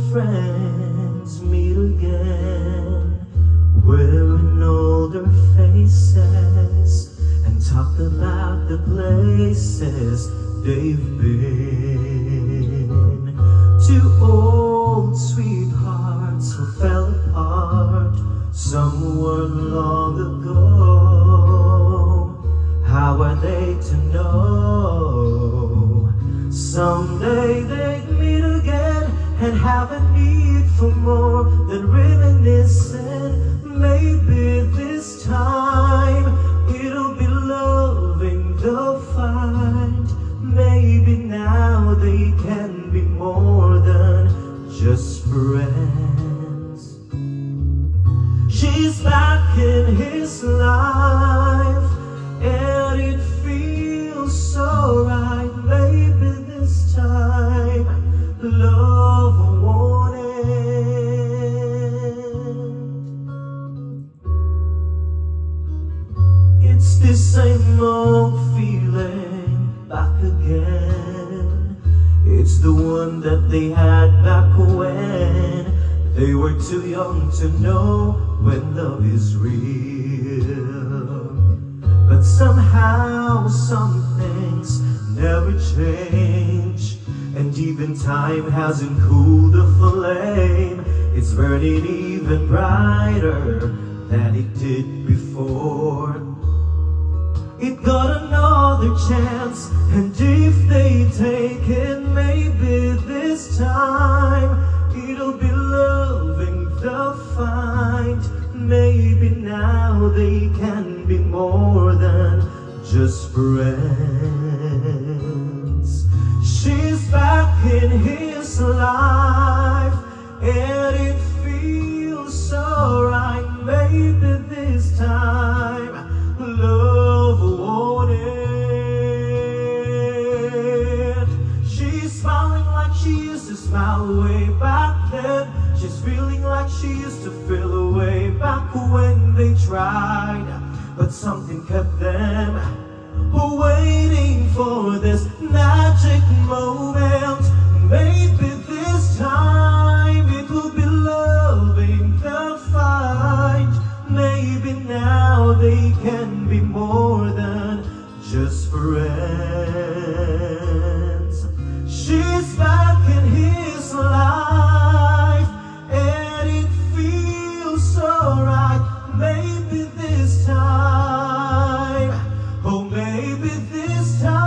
friends meet again, wearing older faces, and talk about the places they've been. Two old sweethearts who fell apart somewhere long ago. How are they to know? Someday they'd meet again and have a need for more than reminiscing. Maybe this time it'll be loving they'll find. Maybe now they can be more than just friends. She's back in his life, and it feels so right. Maybe this time love won't end. It's the same old feeling back again. It's the one that they had back when they were too young to know when love is real. But somehow some things never change, and even time hasn't cooled the flame. It's burning even brighter than it did before. It got another chance, and if they take it, maybe this time it'll be loving they'll find. Maybe now they can be more than just friends. She's back in his life, and it feels so right. Maybe this time love won't end. She's smiling like she used to smile way back then. She's feeling like she used to feel way back when they tried, but something kept them waiting for this magic moment. Maybe this time it will be loving they'll find. Maybe now they can be more than just friends. She's back in his life, and it feels so right. Maybe this time, oh maybe this time